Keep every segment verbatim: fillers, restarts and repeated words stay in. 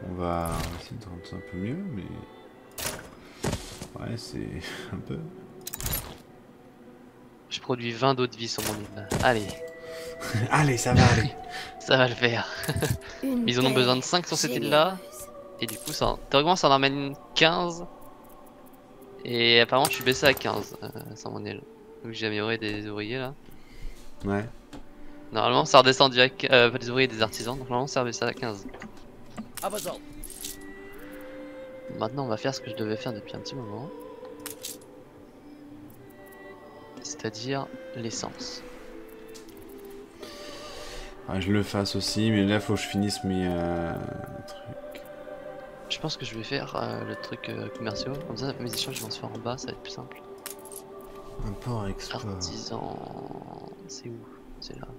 On va essayer de rendre ça un peu mieux, mais... Ouais, c'est un peu... Je produis vingt d'eau de vie sur mon île. Allez. Allez, ça va aller. Ça va le faire. Ils en ont besoin de cinq sur cette île là. Et du coup, ça, théoriquement, ça en emmène quinze. Et apparemment, je suis baissé à quinze euh, sur mon île. Donc j'ai amélioré des ouvriers là. Ouais. Normalement, ça redescend direct. Euh, pas des ouvriers, des artisans. Donc normalement, ça baissé à quinze. Maintenant, on va faire ce que je devais faire depuis un petit moment. C'est-à-dire l'essence. Ouais, je le fasse aussi, mais là, faut que je finisse mes euh, trucs. Je pense que je vais faire euh, le truc euh, commerciaux. Comme ça, mes échanges vont se faire en bas, ça va être plus simple. Import-export. Artisan. C'est où? C'est là.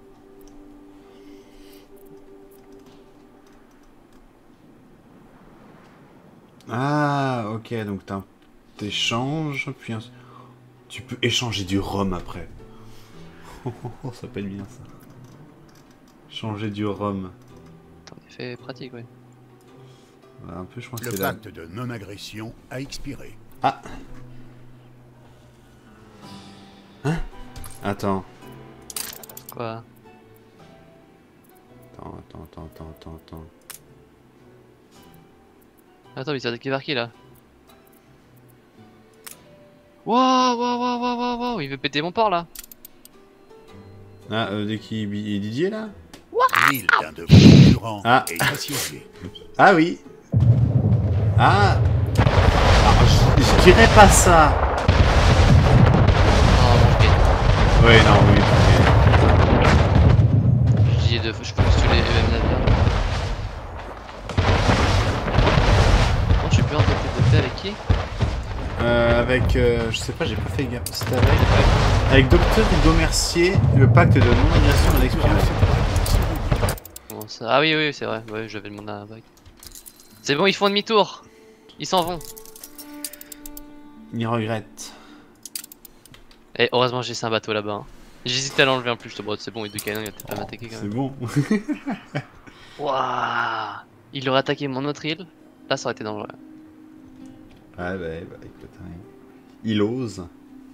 Ah, ok, donc t'échanges, puis un... tu peux échanger du rhum après. Oh, ça peut être bien ça. Changer du rhum. En effet, pratique, ouais. Voilà, un peu, je crois que Le c'est là. pacte de non-agression a expiré. Ah. Hein? Attends. Quoi? Attends, attends, attends, attends, attends, attends. Attends, mais c'est attaqué par qui là? Waouh, waouh, waouh, waouh, waouh, waouh, il veut péter mon port là. Ah, euh, dès qu'il est Didier là? L'île d'un de vos concurrents Ah. est assiégée. Ah oui. Ah. Alors, je, je dirais pas ça. Oh, bon, ok. Oui, non, oui. Okay. Je dis de. Je pense que tu les mêmes navires. Comment tu peux en tête de paix avec qui? Euh, avec, euh, je sais pas, j'ai pas fait gaffe. C'était avec, avec Docteur Hugo Mercier, le pacte de non-agression à l'expiration. Bon, ça... Ah oui, oui, c'est vrai. Ouais, j'avais demandé à un bac. C'est bon, ils font demi-tour. Ils s'en vont. Il regrette. Et heureusement, j'ai laissé un bateau là-bas. Hein. J'hésitais à l'enlever en plus. Je te brosse, c'est bon, et deux canons, il va peut-être pas m'attaquer quand C'est même. bon. Waouh. Il aurait attaqué mon autre île. Là, ça aurait été dangereux. Ouais, bah, bah écoute, hein, il ose.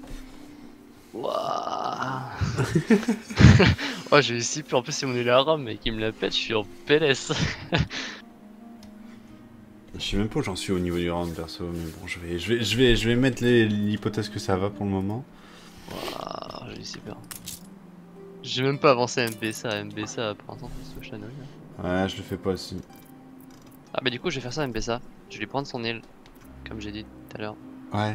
Waouh. Oh, j'ai eu si peur. En plus, c'est mon île à Rome, mais qui me la pète, je suis en P L S. Je sais même pas où j'en suis au niveau du round perso, mais bon, je vais, je vais, je vais, je vais mettre l'hypothèse que ça va pour le moment. Waouh, j'ai eu si peur. J'ai même pas avancé M B S A, M B S A pour l'instant, c'est ce channel. Ouais, je le fais pas aussi. Ah, bah, du coup, je vais faire ça, M B S A. Je vais lui prendre son île, comme j'ai dit tout à l'heure. Ouais.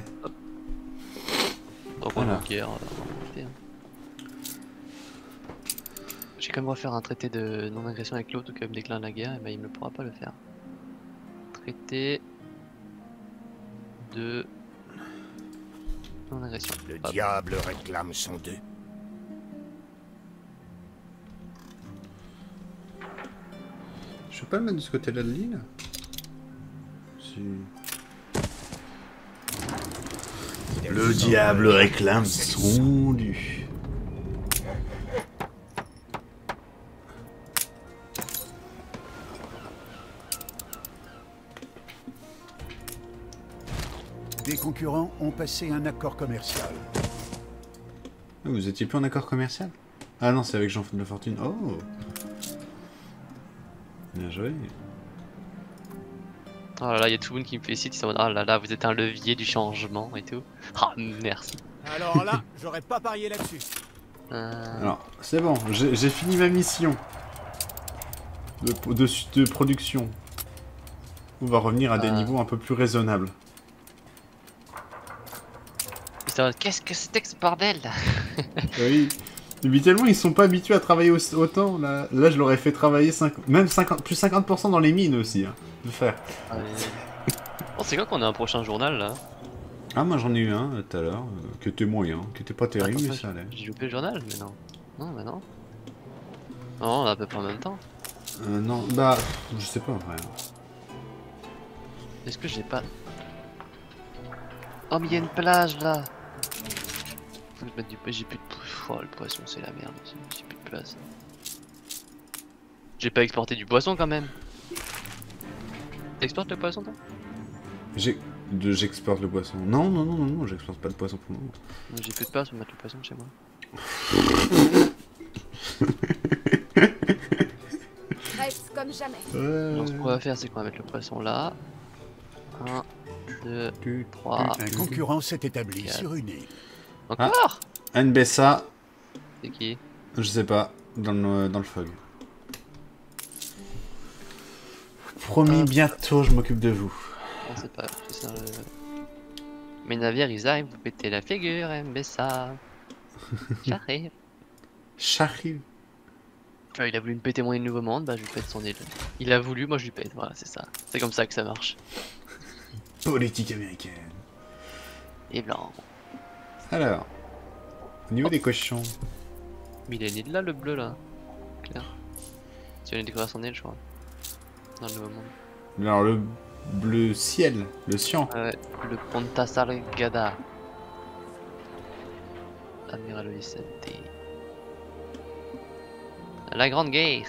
Donc, on est en guerre. Hein. J'ai quand même refaire un traité de non-agression avec l'autre, ou comme déclare la guerre, et bah, il ne pourra pas le faire. Traité de non-agression. Le Hop. diable réclame son dû. Je peux pas le mettre de ce côté-là de l'île? Si. Le diable réclame son dû. Des concurrents ont passé un accord commercial. Vous étiez plus en accord commercial? Ah non, c'est avec Jean de Fortune. Oh! Bien joué. Oh là là, il y a tout le monde qui me félicite, ils sont en mode ah là là, vous êtes un levier du changement et tout. Ah, merci. Alors là, j'aurais pas parié là-dessus. Euh... Alors, c'est bon, j'ai fini ma mission de, de, de production. On va revenir à des euh... niveaux un peu plus raisonnables. Qu'est-ce que c'était que ce bordel? Oui. Habituellement, ils sont pas habitués à travailler autant. Là, là je leur ai fait travailler cinq... même cinquante... plus cinquante pour cent dans les mines aussi. Hein, de faire. Ah, mais... oh, c'est quoi qu'on a un prochain journal là? Ah, moi j'en ai eu un tout à l'heure, euh, qui était moyen, qui était pas terrible, attends, mais ça allait. J'ai loupé le journal? Mais non. Non, bah non. Non, on a à peu près en même temps. Euh, non, bah, je sais pas en vrai. Est-ce que j'ai pas... Oh, mais il y a une plage là! Faut que je mette du... J'ai plus de... Oh, le poisson, c'est la merde aussi. J'ai plus de place. J'ai pas exporté du poisson quand même. T'exportes le poisson toi? J'ai... de- J'exporte le poisson. Non, non, non, non, non, j'exporte pas de poisson pour le moment. J'ai plus de place pour mettre le poisson chez moi. Reste comme jamais. Ouais. Alors ce qu'on va faire c'est qu'on va mettre le poisson là. un, deux, Tu- trois. Un concurrent s'est établi Quatre. sur une île. Encore? N B S A, C'est qui? je sais pas, dans le, dans le fog. Promis, Hop. bientôt je m'occupe de vous. Non, c'est pas. c'est ça, le... Mes navires ils arrivent, vous pétez la figure, M B S A. J'arrive. J'arrive. Ah, il a voulu me péter mon île nouveau monde, bah je lui pète son île. Il a voulu, moi je lui pète, voilà, c'est ça. C'est comme ça que ça marche. Politique américaine. Et blanc. Alors, au niveau des cochons, Mais il est né de là le bleu là. Clair. Tu viens de découvrir son île, je crois. Dans le nouveau monde. alors le bleu ciel, le cyan. Ah ouais, le Ponta Salgada. Amiral Vicente. La Grande Guerre.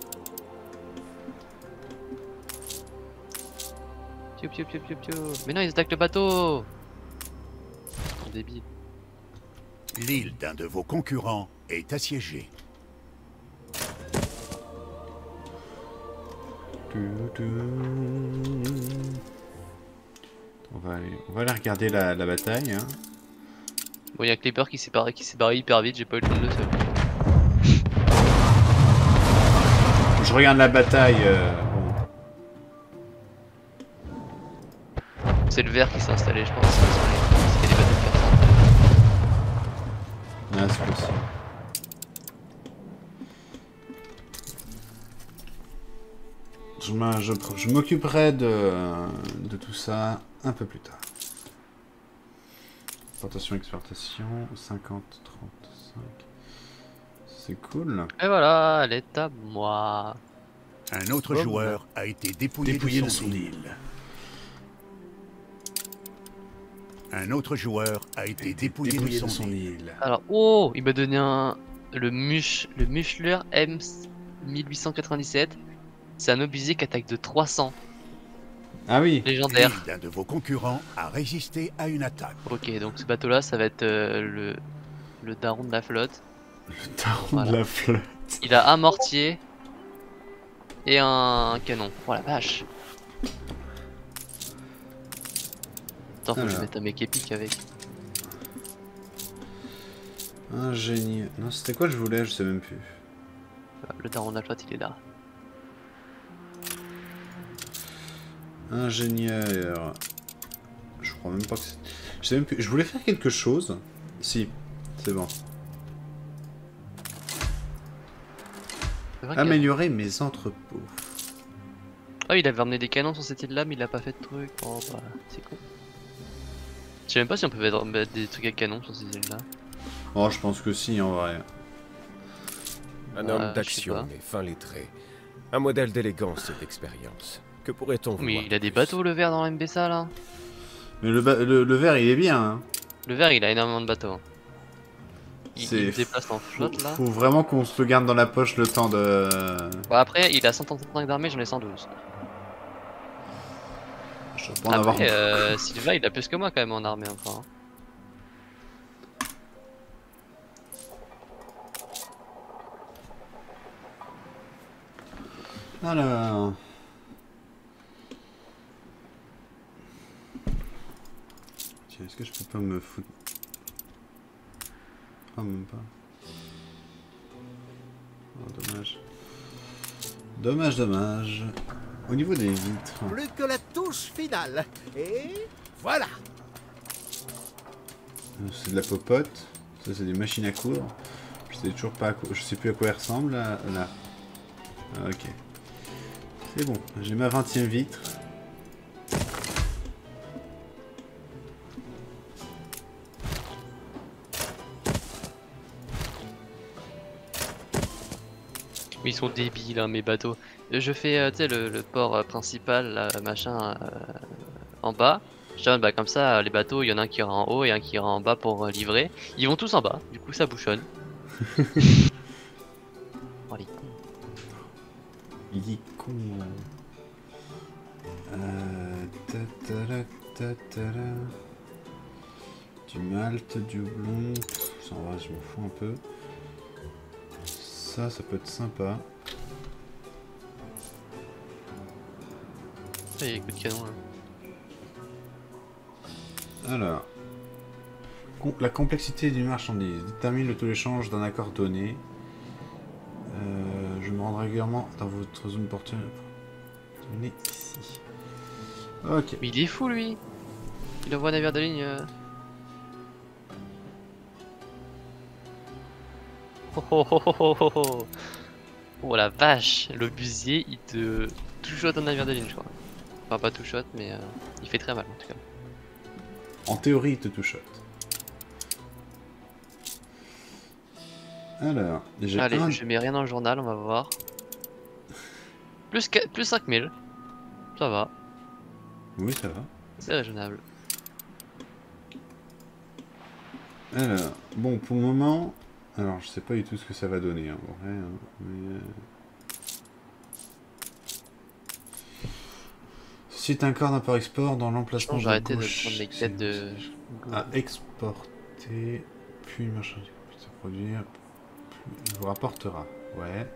Piou piou piou piou piou. Mais non, ils attaquent le bateau. Ils sont débiles. L'île d'un de vos concurrents est assiégée. On va aller, on va aller regarder la, la bataille. Hein. Bon, il y a Clipper qui s'est barré, qui s'est barré hyper vite, j'ai pas eu le temps de le faire. Je regarde la bataille. Euh, bon. C'est le vert qui s'est installé, je pense. Parce qu'il y a des bateaux qui ressortent. Ah, c'est possible. Je m'en- je- je m'occuperai de, de tout ça un peu plus tard. Importation, exportation, cinquante, trente-cinq. C'est cool. Et voilà, elle est à moi. Un autre Bob. joueur a été dépouillé, Dépouillé de son, île. Un autre joueur a été dépouillé, Dépouillé de son, île. île. Alors, oh, il m'a donné un. Le Mush. Le Muchler M mille huit cent quatre-vingt-dix-sept. C'est un obusier qui attaque de trois cents. Ah oui. Légendaire. L'île d'un de vos concurrents a résisté à une attaque. Ok, donc ce bateau là, ça va être euh, le. Le daron de la flotte. Le taron Voilà. de la flotte. Il a un mortier. Et un canon. Oh la vache. Attends, faut que je Alors. mette un mec épique avec. Ingénieur. Non, c'était quoi je voulais, je sais même plus. Le daron de la flotte, il est là. Ingénieur. Je crois même pas que c'est. Je sais même plus. Je voulais faire quelque chose. Si, c'est bon. C'est vrai qu'il a- Améliorer mes entrepôts. Ah, il avait ramené des canons sur cette île là, mais il a pas fait de truc. Oh bah, c'est con. Je sais même pas si on peut mettre mettre des trucs à canon sur ces îles là. Oh, je pense que si, en vrai. Un Euh, homme je sais d'action pas. mais fin lettré. Un modèle d'élégance et d'expérience. Que pourrait-on Mais vouloir il a de des plus? bateaux le vert dans l'M B S A là. Mais le, ba- le, le vert, il est bien. Hein. Le vert il a énormément de bateaux. Il, il C'est- se déplace en Faut, flotte là. faut vraiment qu'on se le garde dans la poche le temps de. Bah après il a cent trente-cinq d'armée, j'en ai cent douze. Je vais pas en avoir. Après euh, Sylvain il a plus que moi quand même en armée encore. hein. Alors. Tiens, est-ce que je peux pas me foutre. Ah, même pas. Oh, dommage. Dommage, dommage. Au niveau des vitres. Plus que la touche finale. Et voilà. C'est de la popote. Ça, c'est des machines à coudre. Je sais toujours pas à quoi... Je sais plus à quoi elles ressemblent là. là. Ah, ok. C'est bon. J'ai ma vingtième vitre. Mais ils sont débiles hein, mes bateaux. Je fais euh, tu sais le, le port euh, principal là, machin euh, en bas. Je dis, bah comme ça les bateaux il y en a un qui ira en haut et un qui ira en bas pour euh, livrer. Ils vont tous en bas, du coup ça bouchonne. Oh les cons. Il est con. Euh, ta ta la, ta ta la. Du malt, du houblon. Ça en vrai je m'en fous un peu. Ça, ça peut être sympa. Il y a coup de canon là. Alors. Com la complexité d'une marchandise. Détermine le taux d'échange d'un accord donné. Euh, je me rends régulièrement dans votre zone portuaire. Terminé ici. Ok. Mais il est fou lui. Il envoie un navire de ligne. Euh... Oh, oh, oh, oh, oh, oh. Oh la vache, l'obusier il te two-shot un navire de ligne je crois. Enfin pas two-shot mais euh, il fait très mal en tout cas. En théorie il te two-shot. Alors, j'ai Allez, un... je mets rien dans le journal, on va voir. Plus, plus cinq mille. Ça va. Oui ça va. C'est raisonnable. Alors, bon pour le moment... Alors je sais pas du tout ce que ça va donner hein, en vrai, hein, mais... Euh... C'est un corps d'import-export dans l'emplacement J'ai arrêté de gauche. prendre les quêtes de... À exporter, puis une marchandise à produire, puis il vous rapportera. Ouais.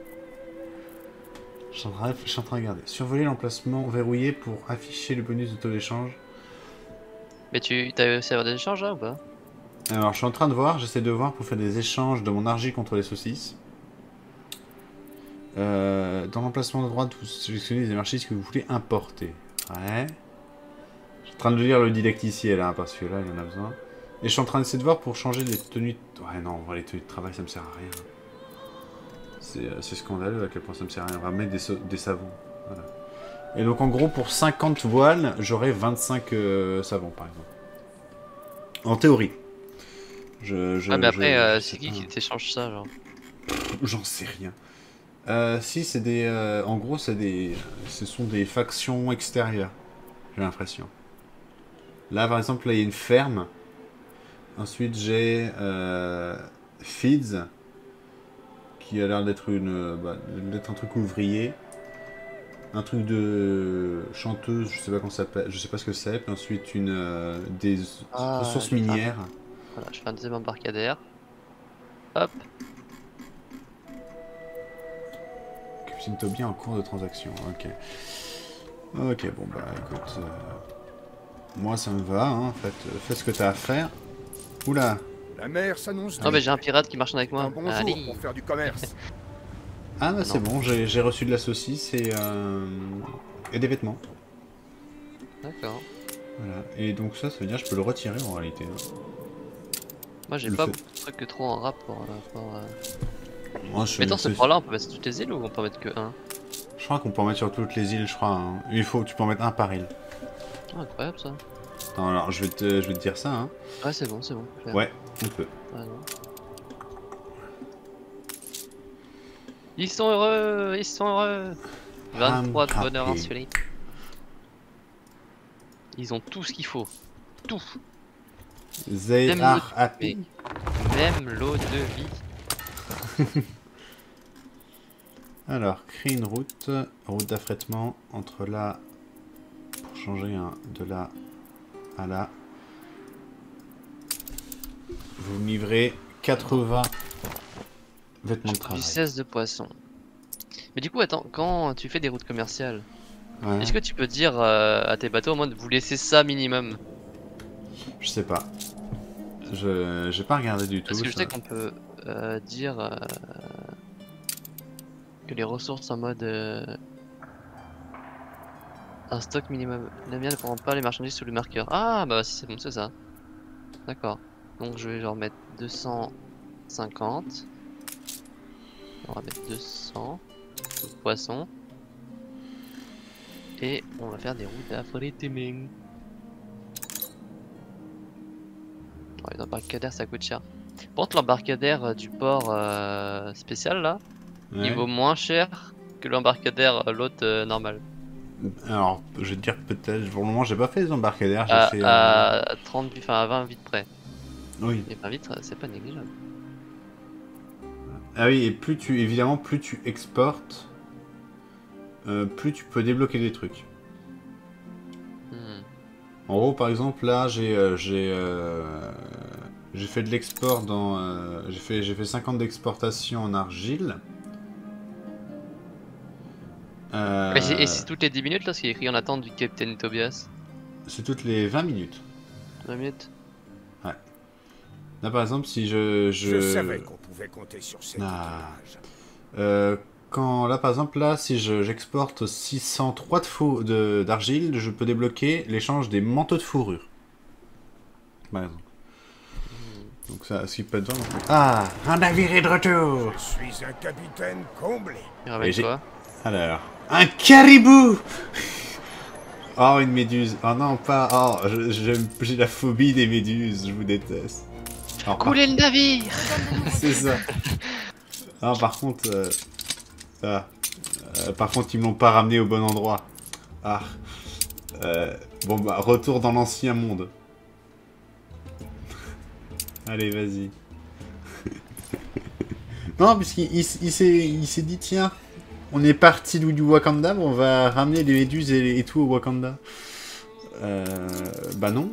Je suis en train de, je suis en train de regarder. Survoler l'emplacement verrouillé pour afficher le bonus de taux d'échange. Mais tu as réussi à avoir des échanges là ou pas? Alors je suis en train de voir, j'essaie de voir pour faire des échanges de mon argile contre les saucisses. Euh, dans l'emplacement de droite, vous sélectionnez les marchandises que vous voulez importer. Ouais. Je suis en train de lire le didacticiel hein, parce que là il y en a besoin. Et je suis en train d'essayer de voir pour changer les tenues de... Ouais non, les tenues de travail ça me sert à rien. C'est scandaleux à quel point ça me sert à rien. On va mettre des, so des savons. Voilà. Et donc en gros pour cinquante voiles, j'aurai vingt-cinq euh, savons par exemple. En théorie. Je, je, ah mais après, je, euh, je c'est qui pas. qui t'échange ça genre? J'en sais rien. Euh, si c'est des... Euh, en gros c'est des... Ce sont des factions extérieures. J'ai l'impression. Là par exemple là il y a une ferme. Ensuite j'ai euh, Feeds. Qui a l'air d'être une... Bah, d'être un truc ouvrier. Un truc de chanteuse, je sais pas comment ça s'appelle, je sais pas ce que c'est. Puis ensuite une... Euh, des Ah, ressources minières. Voilà, je fais un deuxième embarcadère. Hop. Capitaine bien en cours de transaction, ok. Ok, bon bah écoute... Euh... Moi ça me va, hein, faites, faites ce que t'as à faire. Oula. La mer s'annonce. Non mais j'ai un pirate qui marche avec moi. Un bon jour Allez. pour faire du commerce. Ah bah c'est bon, j'ai reçu de la saucisse et, euh, et des vêtements. D'accord. Voilà, et donc ça, ça veut dire que je peux le retirer en réalité. Moi j'ai Le pas fait... beaucoup de trucs trop en rapport. Pour, euh... Moi, je mais attends, ce port là on peut mettre sur toutes les îles ou on peut en mettre que un? Je crois qu'on peut en mettre sur toutes les îles, je crois. Hein. Il faut, tu peux en mettre un par île. Ah, incroyable ça. Attends, alors je vais te, je vais te dire ça. Hein. Ouais c'est bon, c'est bon. Ouais, on peut. Ah, non. Ils sont heureux, ils sont heureux. vingt-trois de bonheur insolite. Ils ont tout ce qu'il faut. Tout. They Même are happy. Même l'eau de vie. Alors, créer une route, route d'affrètement entre là, pour changer un, de là à là. Vous me livrez quatre-vingts vêtements de travail. Du seize de poisson. Mais du coup, attends, quand tu fais des routes commerciales, ouais. Est-ce que tu peux dire euh, à tes bateaux au moins de vous laisser ça minimum? Je sais pas. Je j'ai pas regardé du tout. Parce que je ça. sais qu'on peut euh, dire euh, que les ressources en mode euh, un stock minimum. La mienne ne prend pas les marchandises sous le marqueur. Ah bah si c'est bon, c'est ça. D'accord. Donc je vais genre mettre deux cent cinquante. On va mettre deux cents poissons. Et on va faire des routes d'affrètement. Ouais, l'embarcadère ça coûte cher. Par contre l'embarcadère euh, du port euh, spécial là, Ouais. il vaut moins cher que l'embarcadère euh, l'autre euh, normal. Alors, je vais te dire peut-être, pour le moment j'ai pas fait les embarcadères, j'ai À, fait... à trente, enfin à vingt vitres près. Oui. Et vingt vitres c'est pas négligeable. Ah oui, et plus tu, évidemment, plus tu exportes, euh, plus tu peux débloquer des trucs. En gros, par exemple, là, j'ai euh, j'ai euh, j'ai fait de l'export dans... Euh, j'ai fait, j'ai fait cinquante d'exportation en argile. Euh, Et c'est- et c'est toutes les dix minutes là, ce qui est écrit en attente du Capitaine Tobias. c'est toutes les vingt minutes. vingt minutes. Là, par exemple, si je... Je, Je savais qu'on pouvait compter sur cet Ah. équipage. Euh, quand là, par exemple, là, si je- j'exporte six cent trois de fou- de- d'argile, je peux débloquer l'échange des manteaux de fourrure. Par exemple. Donc ça, ce qui peut être vraiment... Ah, un navire est de retour. Je suis un capitaine comblé. Il ramène Et j'ai- quoi? Alors, un caribou. Oh, une méduse. Oh non, pas... Oh, je- j'aime- j'ai la phobie des méduses, je vous déteste. Alors, par- Couler le navire! C'est ça. Non, par contre... euh, ah. Euh, par contre, ils me l'ont pas ramené au bon endroit. Ah. Euh, bon, bah, retour dans l'ancien monde. Allez, vas-y. Non, puisqu'il il, il s'est il s'est dit, tiens, on est parti du, du Wakanda, on va ramener les méduses et, et tout au Wakanda. Euh, bah non.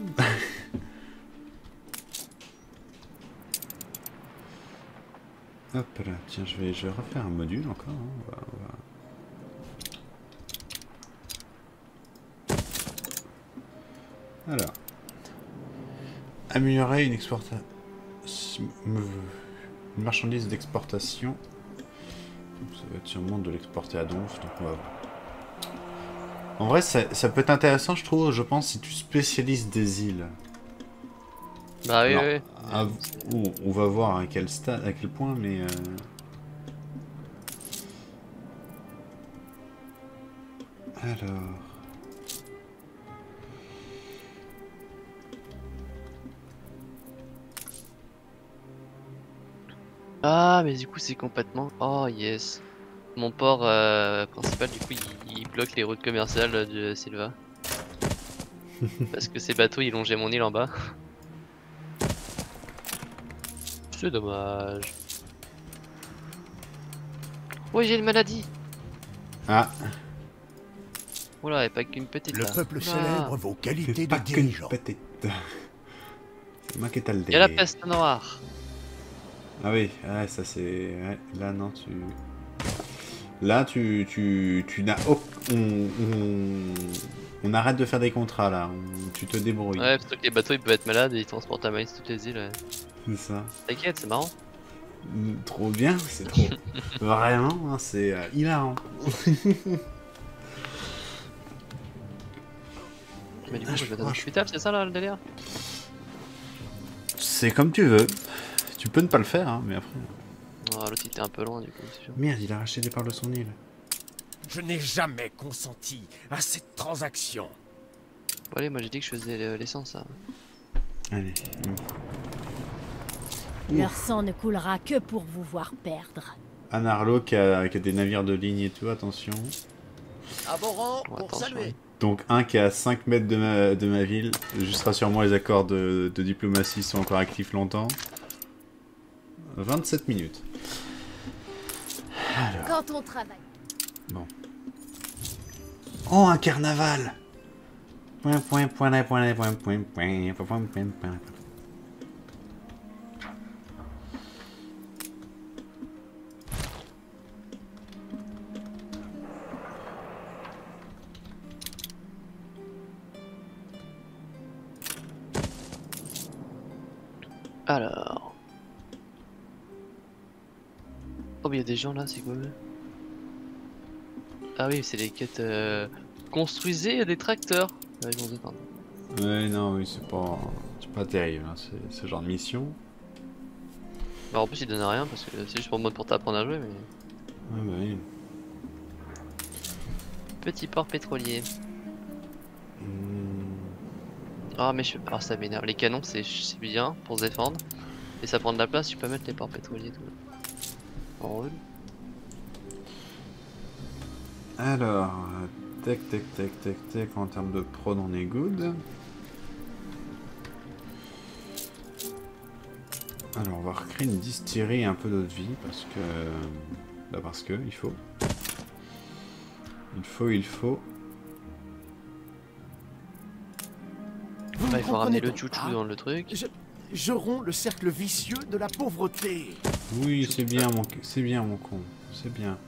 Hop là, tiens, je vais, je vais refaire un module encore. Hein. On va, on va... Alors, améliorer une exportation, une marchandise d'exportation. Ça va être sûrement de l'exporter à Donf, donc on va voir. En vrai, ça, ça peut être intéressant, je trouve, je pense, si tu spécialises des îles. Bah oui, Alors, oui. à- on, on va voir à quel stade, à quel point, mais. Euh... Alors. Ah, mais du coup, c'est complètement. Oh, yes. Mon port euh, principal, du coup, il, il bloque les routes commerciales de Silva. Parce que ces bateaux, ils longeaient mon île en bas. C'est dommage. Oui, j'ai une maladie. Ah, Oula, et pas qu'une petite Le là. peuple Oula. célèbre vos c'est qualités pas de qu'une dirigeant. petite. C'est moi qui t'ai le Il y a la dé. peste noire. Ah oui, ouais, ça c'est. Ouais, là, non, tu. Là, tu. Tu, tu n'as. Oh, on, on... on arrête de faire des contrats là, on- tu te débrouilles. Ouais, parce que les bateaux ils peuvent être malades et ils transportent à maïs toutes les îles. Ouais. C'est ça. T'inquiète, c'est marrant. Mm, Trop bien, c'est trop. Vraiment, hein, c'est euh, hilarant. Mais du coup, Ah, je vais je mettre dans crois- l'hôpital, c'est ça là le délire? C'est comme tu veux. Tu peux ne pas le faire, hein, mais après. Oh, l'autre il était un peu loin du coup, c'est sûr. Merde, il a racheté des parts de son île. Je n'ai jamais consenti à cette transaction. Bon, allez, moi j'ai dit que je faisais euh, l'essence. Ça. Allez. Leur sang ne coulera que pour vous voir perdre. Anarlo qui a, qui a des navires de ligne et tout, attention. À vos rangs Bon, pour attention. saluer. Donc un qui est à cinq mètres de ma, de ma ville. Juste rassure-moi, les accords de, de diplomatie sont encore actifs longtemps. vingt-sept minutes. Quand on travaille. Oh, un carnaval. Point, point, point, point, point, point, point, point, point, point, point. Alors. Oh, mais il y a des gens là, c'est cool. Ah oui, c'est les quêtes. Euh... Construisez des tracteurs. Ouais, je m'en doute, pardon. Ouais, non, oui, c'est pas, c'est pas terrible, hein, c'est ce genre de mission. Bah, en plus, ils donnent rien parce que c'est juste pour mode pour t'apprendre à jouer. Mais... Ouais, bah oui. Petit port pétrolier. Hmm. Ah, mais je. Ah, ça m'énerve. Les canons, c'est c'est bien pour se défendre. Et ça prend de la place, tu peux mettre les ports pétroliers et tout. En roule. Alors, euh, tac, tac, tac, tac, tac, en termes de prod, on est good. Alors, on va recréer une distillerie un peu d'autre vie, parce que... Bah parce que, il faut. Il faut, il faut. faut ramener le comprenez-vous chouchou pas dans le truc. Je, je romps le cercle vicieux de la pauvreté. Oui, c'est bien, mon, c'est bien, mon con. C'est bien.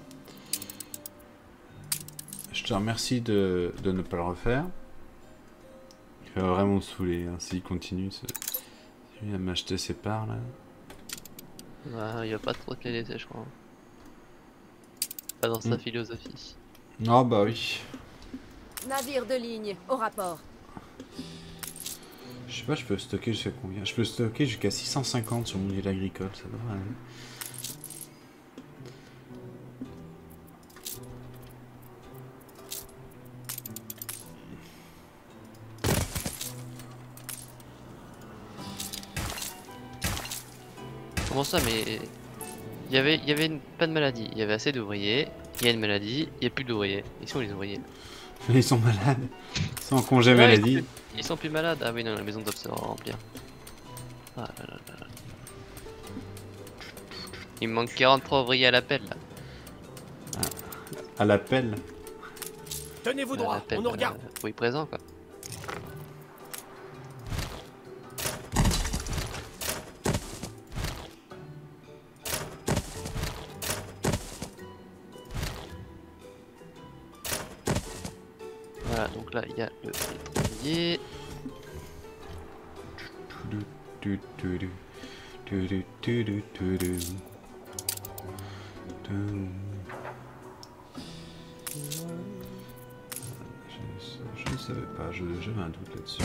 Je te remercie de, de ne pas le refaire. Il va vraiment me saouler, hein, s'il continue. Ce... Il va m'acheter ses parts, là. Ouais, il va pas trop te les laisser, je crois. Pas dans sa Mm. philosophie. Ah bah oui. Navire de ligne, au rapport. Je sais pas, je peux stocker jusqu'à combien? Je peux stocker jusqu'à six cent cinquante sur mon île agricole, ça devrait aller. Comment ça, mais... Il y avait, il y avait une... pas de maladie, il y avait assez d'ouvriers, il y a une maladie, il n'y a plus d'ouvriers. Ils sont où les ouvriers? Ils sont malades. Ils sont en congé Ah, maladie. Ils sont, plus... ils sont plus malades. Ah oui, non, la maison doit se remplir. Ah là là là là. Il me manque quarante-trois ouvriers à l'appel là. À l'appel. Tenez-vous À droit, l'appel, on nous euh, regarde. oui, présent quoi. Voilà, donc là il y a le pétrolier. Tu, tu, tu, tu, tu, tu, tu, tu, tu. Tu. Je, je ne savais pas, je- j'avais un doute là-dessus.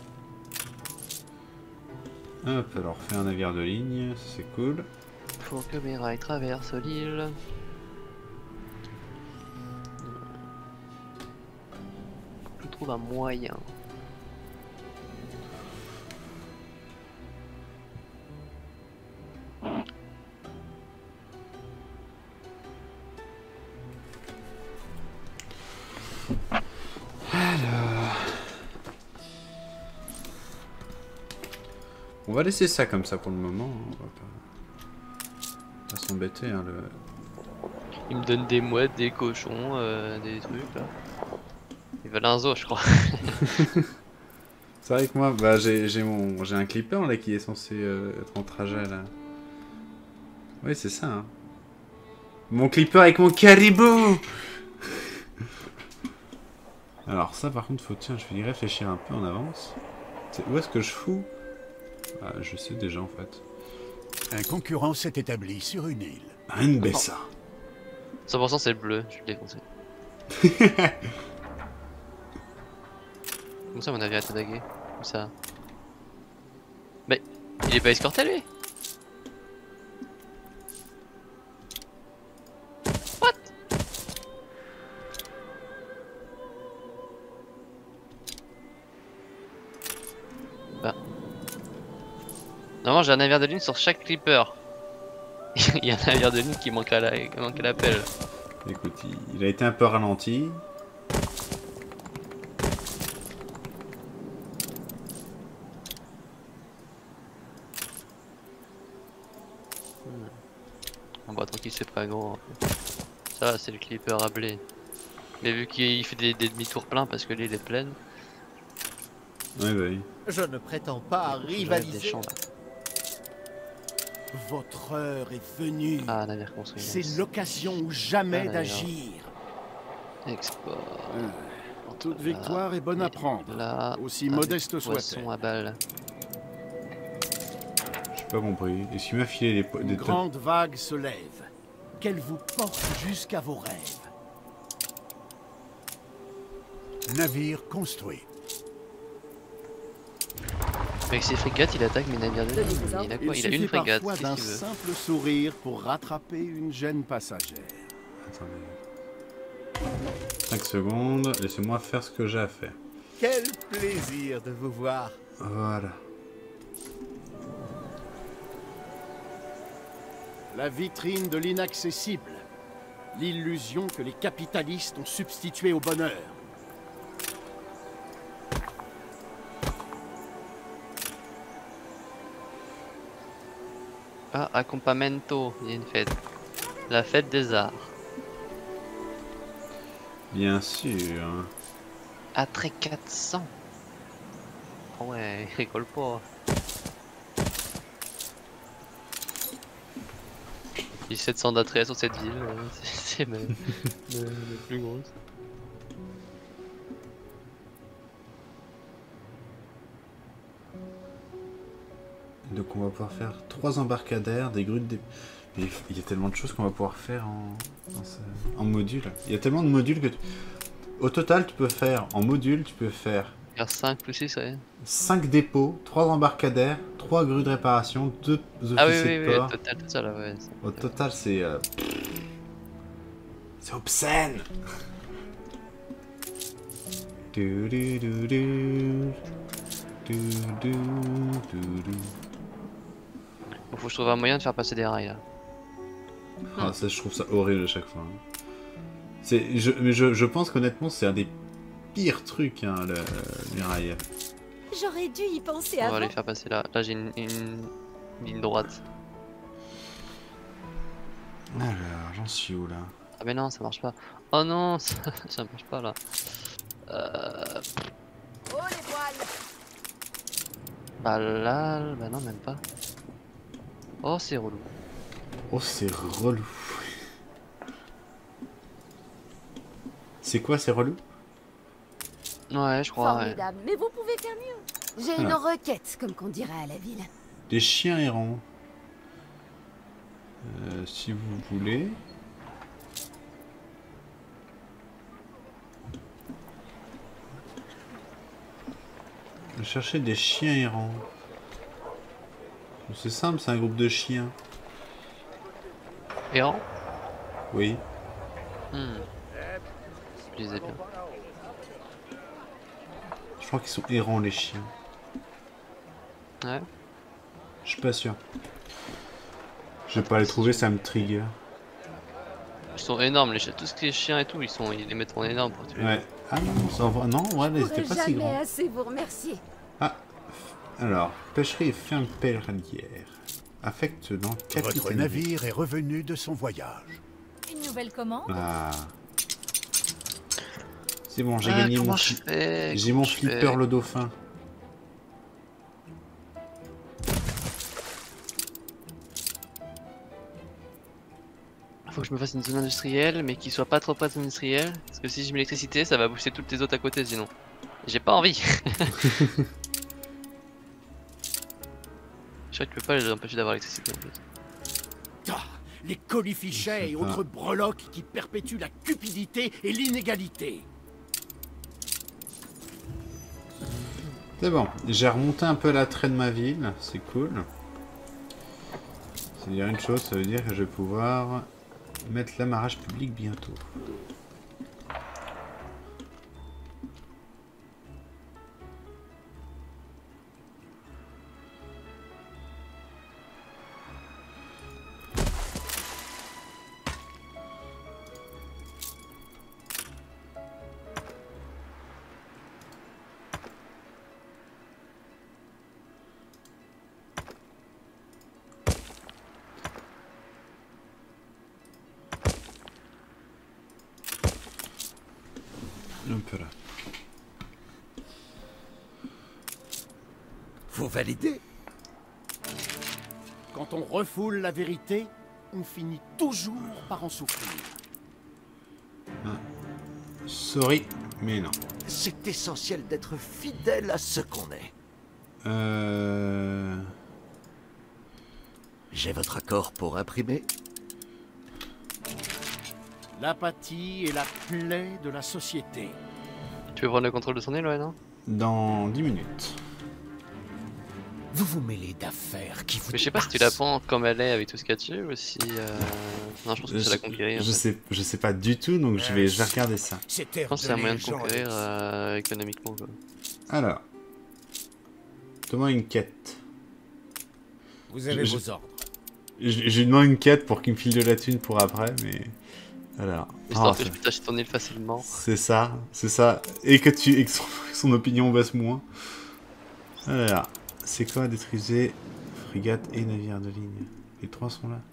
Hop, alors faire un navire de ligne, c'est cool. Faut que mes rails traversent l'île. Je trouve un moyen. On va laisser ça comme ça pour le moment. On va pas, pas s'embêter. Hein, le... Il me donne des mouettes, des cochons, euh, des trucs là. Ils veulent un zoo, je crois. C'est vrai que moi, bah, j'ai j'ai mon, j'ai un clipper là qui est censé euh, être en trajet là. Oui, c'est ça. Hein. Mon clipper avec mon caribou. Alors ça, par contre, faut tiens, je vais y réfléchir un peu en avance. C'est- Où est-ce que je fous? Ah, je sais déjà en fait. Un concurrent s'est établi sur une île. Un Bessa. cent pour cent c'est le bleu, je le déconseille. Comment ça mon avion a été dagué? Comme ça. Mais il est pas escorté lui? What? Bah. Normalement j'ai un navire de ligne sur chaque clipper. Il y a un navire de ligne qui manque à la... qui manque à l'appel. Écoute, il, il a été un peu ralenti. On va tranquille, c'est pas gros. Ça, c'est le clipper à blé. Mais vu qu'il fait des, des demi-tours pleins parce que l'île est pleine. Ouais, bah oui. Je ne prétends pas je rêve des rivaliser. champs là. Votre heure est venue. Ah, navire construit. C'est nice. l'occasion ou jamais Ah, d'agir. Export. Toute Là, victoire est bonne et à prendre, Là, aussi avec modeste poisson soit-elle. à balle. J'ai pas compris. Est-ce qu'il m'a filé les, po- des Une tonnes? grande vague se lève, qu'elle vous porte jusqu'à vos rêves. Navire construit. Avec ses frégates, il attaque mes navires de De ligne. l'exemple. Il a quoi? Il a suffit une frégate. parfois Qu'est-ce d'un qu'il veut? simple sourire pour rattraper une gêne passagère. Attendez. cinq secondes. Laissez-moi faire ce que j'ai à faire. Quel plaisir de vous voir. Voilà. La vitrine de l'inaccessible. L'illusion que les capitalistes ont substituée au bonheur. Ah, accompagnamento. Il y a une fête. La fête des arts. Bien sûr. Attrait quatre cents. Ah ouais, il rigole pas. Il y a sept cents d'attraits sur cette ville, euh, c'est même le, le plus gros. Donc on va pouvoir faire trois embarcadères, des grues de... Dé... Mais il y a tellement de choses qu'on va pouvoir faire en... En, ce... en module. Il y a tellement de modules que... Tu... Au total, tu peux faire, en module, tu peux faire... Faire cinq plus six, ouais. cinq dépôts, trois embarcadères, trois grues de réparation, deux officiers Ah oui, oui, de oui, port. au total, total, ouais. Au total, c'est... Euh... C'est obscène. Du, du, du, du. Du, du, du, du. Bon, faut que je trouve un moyen de faire passer des rails là. Ah, ça, je trouve ça horrible à chaque fois. C'est, je, mais je, je pense qu'honnêtement, c'est un des pires trucs, hein, le, le rail. J'aurais dû y penser On avant. va les faire passer là. Là, j'ai une, une ligne droite. Alors, j'en suis où là? Ah, mais non, ça marche pas. Oh non, ça, ça marche pas là. Euh... Oh les voiles! Bah là, bah non, même pas. Oh, c'est relou. Oh, c'est relou. C'est quoi, c'est relou? Ouais, je crois. Ouais. Formidable, mais vous pouvez faire mieux. J'ai une Alors. requête, comme qu'on dirait à la ville. Des chiens errants. Euh, si vous voulez. Chercher des chiens errants. C'est simple, c'est un groupe de chiens. Errant? Oui. Hmm. Je disais bien. Je crois qu'ils sont errants les chiens. Ouais. Je suis pas sûr. Je vais pas les trouver, ça me trigger. Ils sont énormes, les chiens. Tout ce qui est chiens et tout, ils sont, ils les mettent en énorme pour tuer. Ouais. Ah non, ça envoie... non, ouais, Je ils pourrais étaient pas si jamais grands. assez vous remercier. Ah. Alors, pêcherie et ferme pèlerinière. Affecte dans Votre capitaine. navire est revenu de son voyage. Une nouvelle commande? Ah. C'est bon, j'ai Ah, gagné comment mon... je fais J'ai Comment mon je fais flipper le dauphin. Faut que je me fasse une zone industrielle, mais qui soit pas trop pas industrielle. Parce que si je mets l'électricité, ça va booster toutes les autres à côté sinon. J'ai pas envie. Je crois que tu peux pas les empêcher d'avoir l'électricité en fait. Ah, les colifichets et Je sais autres breloques qui perpétuent la cupidité et l'inégalité. C'est bon, j'ai remonté un peu l'attrait de ma ville, c'est cool. C'est dire une chose, ça veut dire que je vais pouvoir mettre l'amarrage public bientôt. Un peu là. Vous validez? Quand on refoule la vérité, on finit toujours par en souffrir. Sorry, mais non. C'est essentiel d'être fidèle à ce qu'on est. Euh... J'ai votre accord pour imprimer? L'apathie est la plaie de la société. Tu veux prendre le contrôle de son île, ouais, non? Dans dix minutes. Vous vous mêlez d'affaires qui vous Mais je sais pas si tu dépassent. la prends comme elle est avec tout ce qu'il y a dessus ou si. Euh... Non, je pense que c'est la conquérir. En je fait. sais, je sais pas du tout, donc je vais, je vais regarder ça. Je pense que c'est un moyen de conquérir euh, économiquement quoi. Alors, donne-moi une quête. Vous avez Je- vos ordres. Je, je lui demande une quête pour qu'il me file de la thune pour après, mais... Alors... Histoire Oh, que je c'est- puisse acheter ton île facilement. c'est ça, c'est ça. Et que, tu, et que son, que son opinion baisse moins. Alors, c'est quoi détruiser frégate et navire de ligne? Les trois sont là.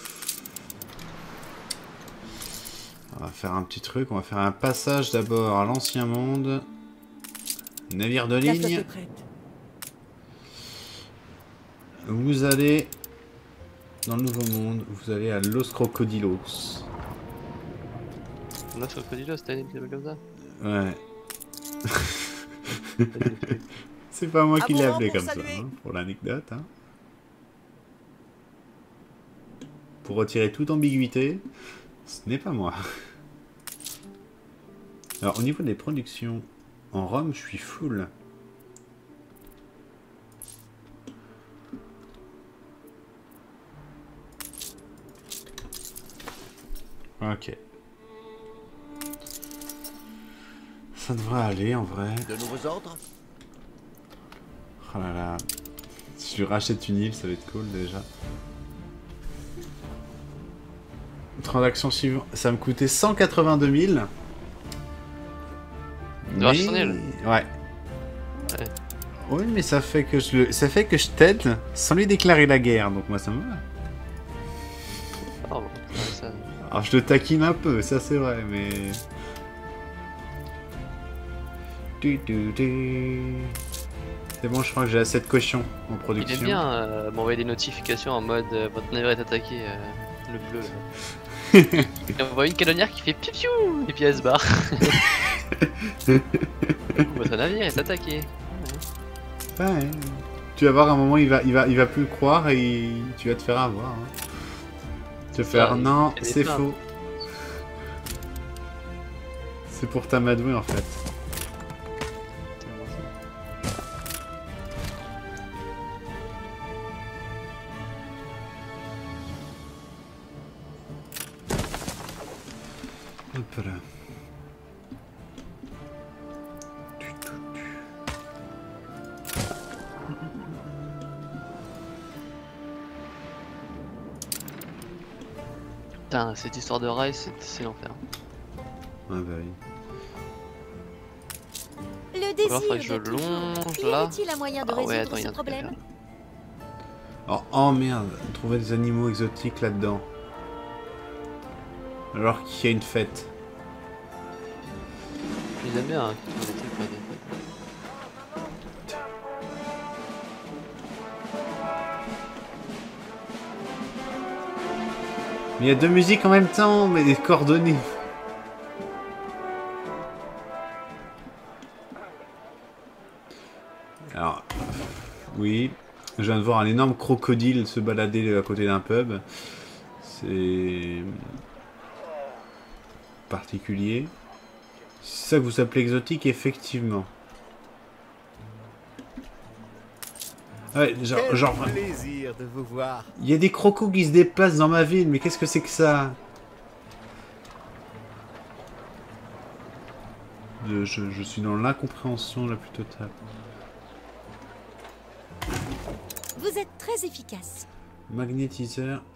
On va faire un petit truc, on va faire un passage d'abord à l'ancien monde. Navire de La flotte ligne. est prête. Vous allez dans le Nouveau Monde, vous allez à Los Crocodilos. Los Crocodilos, t'as une idée comme ça? Ouais. C'est pas moi À qui vos l'ai rangs appelé pour comme ça, saluer. hein, pour l'anecdote. Hein. Pour retirer toute ambiguïté, ce n'est pas moi. Alors au niveau des productions, en Rome, je suis full. Ok. Ça devrait aller en vrai. De nouveaux ordres? Oh là là. Si je rachète une île, ça va être cool déjà. Transaction suivante. Ça me coûtait cent quatre-vingt-deux mille. De racheter son île. Ouais. Ouais. Oui, mais ça fait que je le... ça fait que je t'aide sans lui déclarer la guerre, donc moi ça me va. Ah bon, ouais, ça... Alors je te taquine un peu, ça c'est vrai, mais... Du, du, du. C'est bon, je crois que j'ai assez de caution en Il production. est bien euh, m'envoyer des notifications en mode euh, votre navire est attaqué, euh, le bleu. Là. Et on voit une canonnière qui fait piou piou et puis elle se barre. Votre navire est attaqué. Ouais. Tu vas voir, à un moment il va, il va, il va plus le croire et il- tu vas te faire avoir. Hein. Tu vas faire Ça, il- non, il y a des c'est plaintes. faux. C'est pour t'amadouer en fait. Hop là. Putain, cette histoire de rail, c'est c'est l'enfer. Ah bah oui. Le Alors, désir faudrait que je de toujours. longe, Y là. aurait-il un moyen de Ah ouais, résoudre attends, il y a ce un truc à problème? faire. Oh, oh merde, trouver des animaux exotiques là-dedans. Alors qu'il y a une fête. Je les aime bien, hein, qui font des trucs, pas des trucs. Mais il y a deux musiques en même temps, mais des coordonnées. Alors, oui, je viens de voir un énorme crocodile se balader à côté d'un pub. C'est particulier. C'est ça que vous appelez exotique, effectivement. Ouais, genre, Quel genre, plaisir de vous voir. il y a des crocos qui se déplacent dans ma ville, mais qu'est-ce que c'est que ça? je, je, je suis dans l'incompréhension la plus totale. Vous êtes très efficace. Magnétiseur.